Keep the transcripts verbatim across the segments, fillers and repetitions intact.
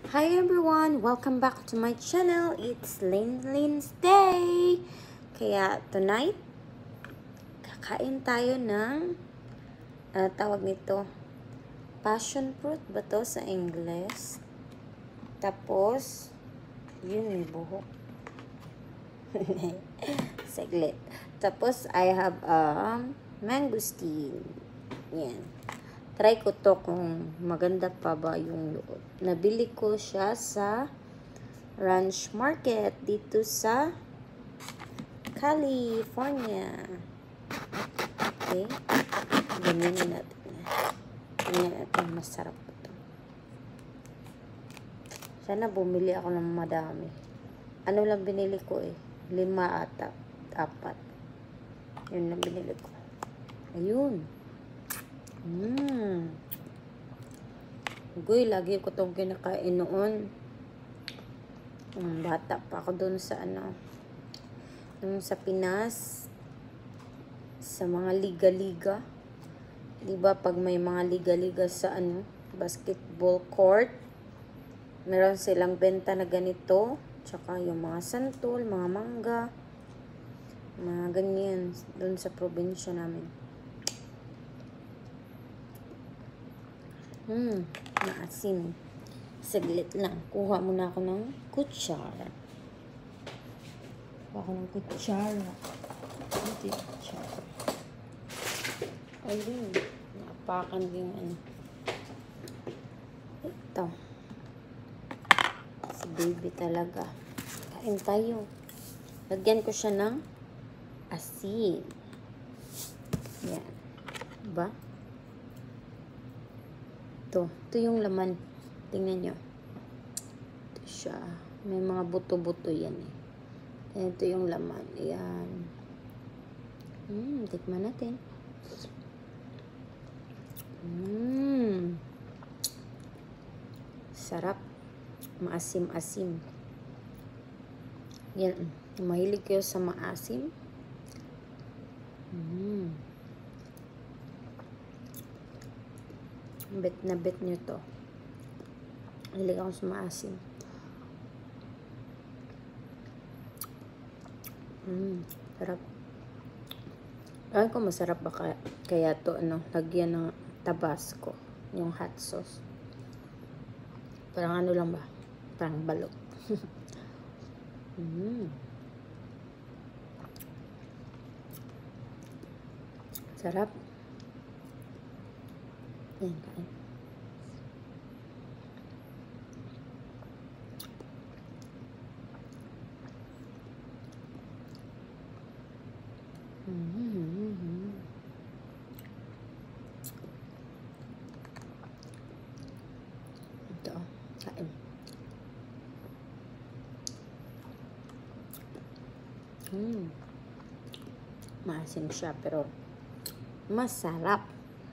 Hi everyone! Welcome back to my channel. It's Lin Lin's Day! Kaya tonight, kakain tayo ng uh, tawag nito, passion fruit ba to sa English? Tapos, yun yung buhok. Saglit. Tapos, I have um, mangosteen. Yan. Try ko to kung maganda pa ba yung loob. Nabili ko siya sa Ranch Market dito sa California. Okay. Ganyan natin. Ganyan natin. Masarap po ito. Sana bumili ako ng madami. Ano lang binili ko eh. Lima ata. Apat. Yun lang binili ko. Ayun. Mmm. Guy, lagi ko itong kinakain noon. Um, bata pa ako doon sa ano. Um, sa Pinas. Sa mga liga-liga. Diba pag may mga liga-liga sa ano, basketball court. Meron silang benta na ganito. Tsaka yung mga santol, mga mangga. Mga ganyan. Doon sa probinsya namin. Hmm, maasim. Saglit lang. Kuha muna ako ng kutsara. Kuha ako ng kutsara. Ito yung kutsara. Ayun. Naapakan yung ano. Ito. Si baby talaga. Kain tayo. Lagyan ko siya ng asin. Yan. Diba? Ito. Ito yung laman. Tingnan nyo. Ito siya. May mga buto-buto yan eh. Ito yung laman. Ayan. Hmm, tikman natin. Hmm. Sarap. Maasim-asim. Yan. Mahilig kayo sa maasim. Hmm. Bet na bet nyo to. Hilig ako sa maasim. Mmm, sarap. Alam ko masarap ba kaya, kaya to, ano, lagyan ng tabasco, yung hot sauce. Parang ano lang ba? Parang balot. Mmm. Sarap. Yan, kain. Mm-hmm. Ito, kain. Mm. Maasim siya, pero masarap.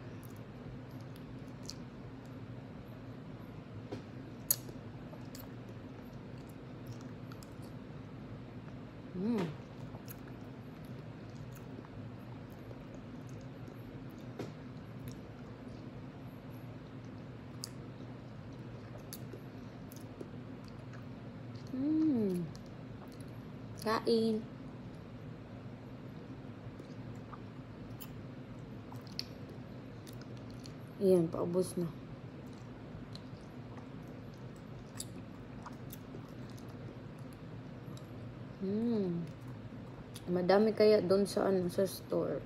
Mm. Mm. Kain. Ayan, paubos na. Hmm. Madami kaya doon sa ano, sa store.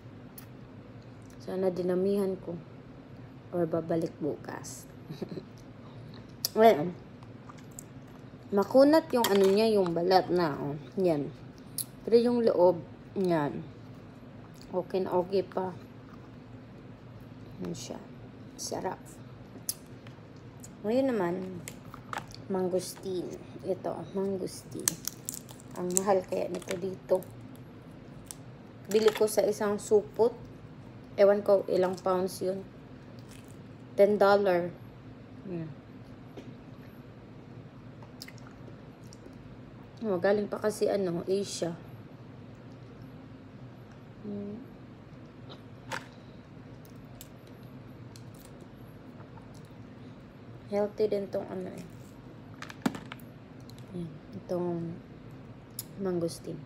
Sana dinamihan ko. Or babalik bukas. Well, makunat yung ano niya, yung balat na. Oh. Yan. Pero yung loob, yan. Okay na okay pa. Yan siya. Sarap. Ngayon naman, mangosteen. Ito, mangosteen. Ang mahal kaya nito dito. Bili ko sa isang supot. Ewan ko ilang pounds yun. ten dollars. Yan. Oh, galing pa kasi ano, Asia. Hmm. Healthy din tong ano eh. Yan, itong mangosteen.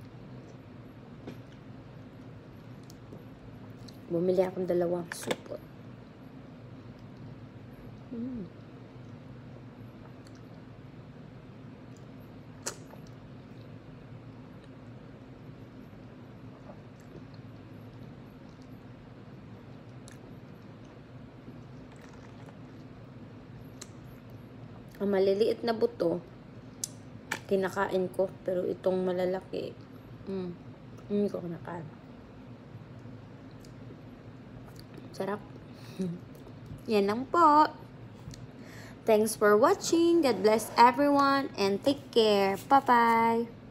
Bumili akong dalawang supot. Mm. Ang maliliit na buto, kinakain ko. Pero itong malalaki, mm, hindi ko kinakain. Sarap. Yan lang po. Thanks for watching. God bless everyone and take care. Bye-bye.